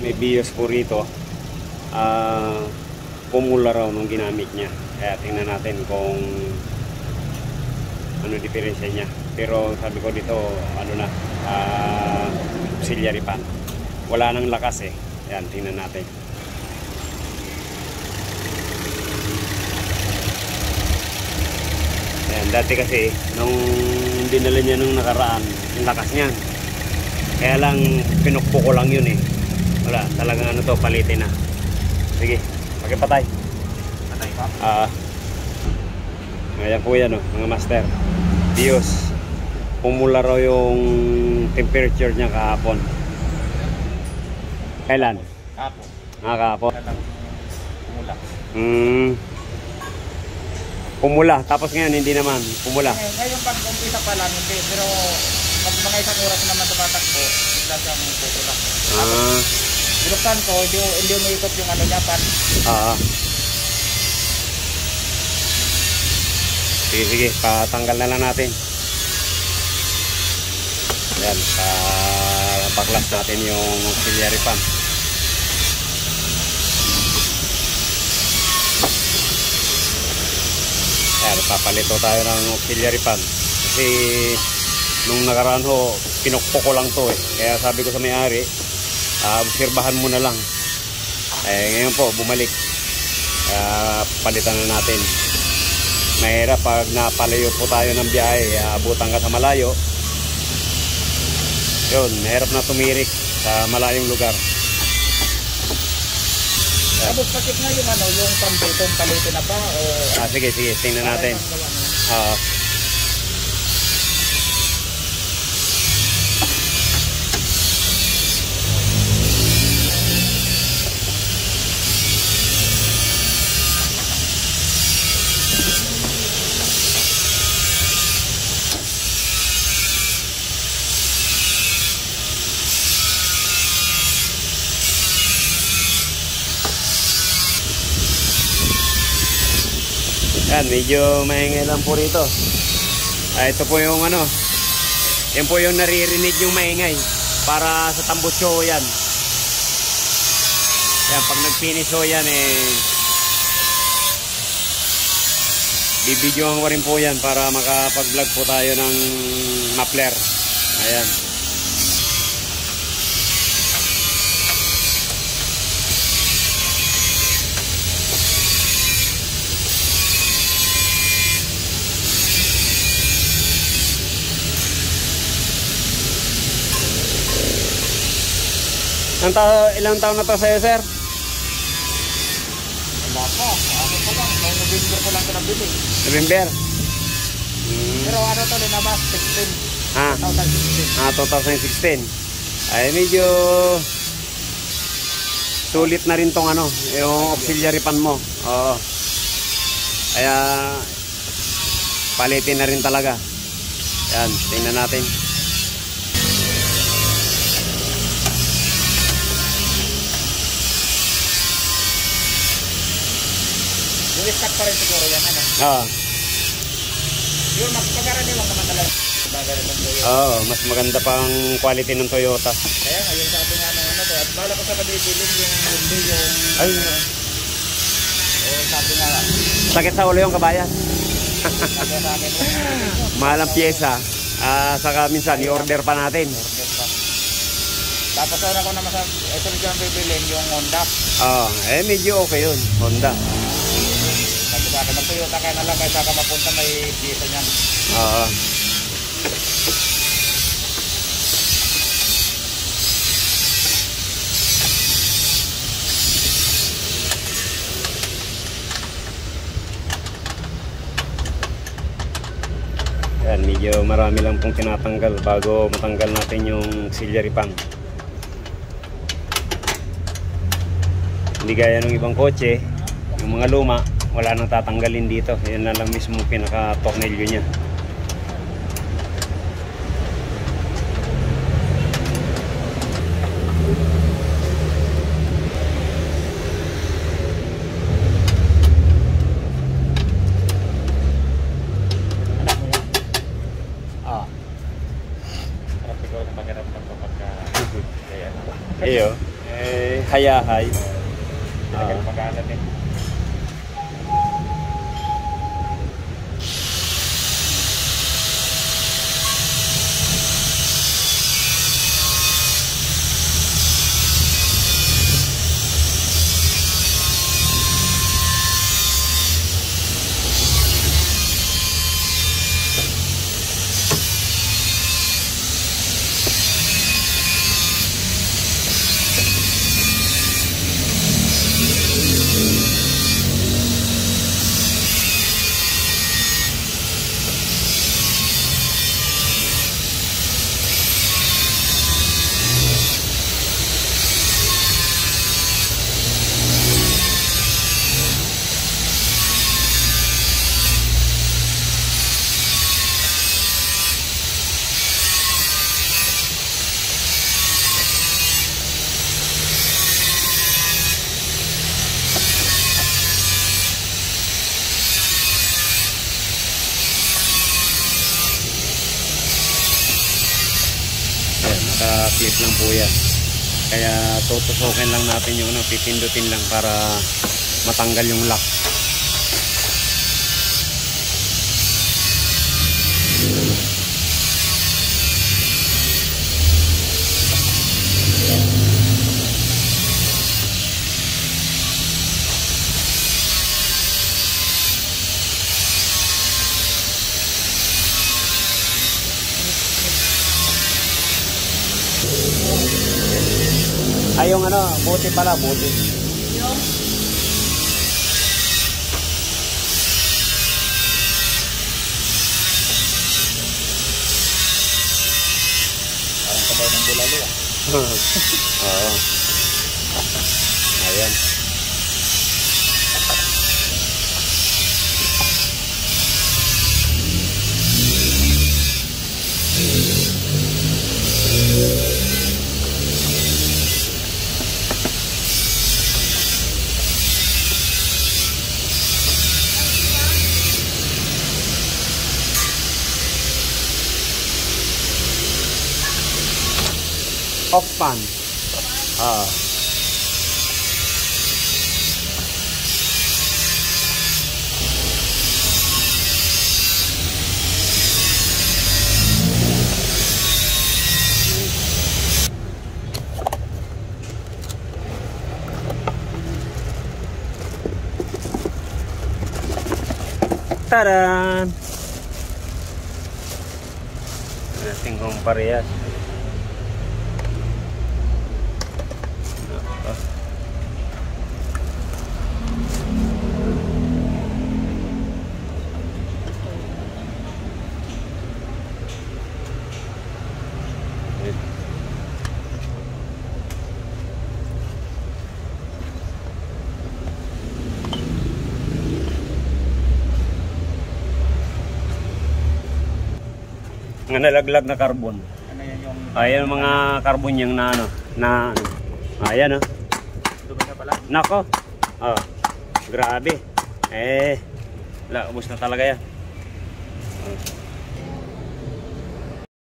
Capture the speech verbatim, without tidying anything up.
may bios po rito. Uh, pumula raw nung ginamit niya. Kaya tingnan natin kung ano diferensya niya. Pero sabi ko dito, ano na, uh, auxiliary pan. Wala nang lakas eh. Yan, tingnan natin. Yan, dati kasi, nung dinala niya nung nakaraan, yung lakas niyan. Kaya lang, pinukpo ko lang yun eh. Wala, talagang ano to, palitin na. Sige, pakipatay. Patay pa? Ah. Ngayon po yan, oh, mga master. Bios. Pumula raw yung temperature niya kahapon. Kailan? Kahapon. Ah, kahapon. Pumula. Hmm. Pumula. Tapos ngayon, hindi naman. Pumula. Ngayon, ngayon pag umpisa pa lang, hindi. Pero pag mga isang oras naman tumatakbo, bigla siyang pupula. Ah. Binuksan ko, hindi, hindi umiikot yung ano niya, pan. Ah. Sige, sige. Patanggal na lang natin. Yan. Baklas natin yung auxiliary pan. Yan. Papalito tayo ng auxiliary pan. Kasi nung nakaraan ho, pinukpo ko lang to eh. Kaya sabi ko sa may-ari, Uh, obserbahan mo na lang. Eh, ngayon po, bumalik. Uh, palitan na natin. Mahirap pag napalayo po tayo ng biyahe, abutan ka sa malayo. Yun, mahirap na tumirik sa malayong lugar. Tapos pakit na yung ano, yung pambutong palitin na pa o... Ah, sige, sige, tingnan natin. Ah. Uh, Yan, medyo maingay lang po rito. Ah, ito po yung ano, yan po yung naririnig yung maingay para sa tambutso yan. Yan, pag nag-finish ho yan eh, bibidyohan ko rin po yan para makapag-vlog po tayo ng muffler. Ayan. Ilang, ta ilang taon na to sa'yo, sir? Wala pa. Ano pa lang. May November ko lang ito nabili. November? Hmm. Pero ano to, linabas? sixteen. Ah. twenty sixteen. Ah, twenty sixteen. Ay, medyo sulit na rin tong ano, yung auxiliary pan mo. Oo. Kaya palitin na rin talaga. Yan, tingnan natin. Stock pa rin siguro yan, ano? Oo. Yun, mas pagkaraniwan naman talaga. Oo, oh, mas maganda pang quality ng Toyota. Kaya ngayon sabi nga ng ano, at bala ko sa nabibilin yung hindi yung... Ay, ano, o sabi nga lang. sakit sa ulo yung kabayan. Sabi sa akin, mahal ang pyesa. Ah, saka minsan, i-order pa natin. order pa. Tapos una ko naman sa, ito rin yung bibilin yung Honda. Oo, oh, eh medyo okay yun, Honda. Sabi sa akin, mag-Toyota ka na lang kaysa ka mapunta may pyesa niyan. Oo. Yan, medyo marami lang pong tinatanggal bago matanggal natin yung auxiliary pan. Hindi gaya ng ibang kotse, yung mga luma, wala nang tatanggalin dito. Yan na lang mismo pinaka-tornilyo niya. Iyo, eh, hayahay. Talagang Ah. mag-aanan eh. Ayan, naka-clip lang po yan. Kaya tutusukin lang natin yung ano, pipindutin lang para matanggal yung lock. Ay, yung ano, buti pala, buti. Parang sabaw ng bulalo ah. Oo. Ayan. Off pan. Ah. Taran! Ating kong parehas. Nga nalaglag na carbon. Ano yan yung... Ayan mga carbon yung na ano, na ano. Ayan oh. Dumi na pala? Nako. Oh. Grabe. Eh, wala, ubos na talaga yan. Oh.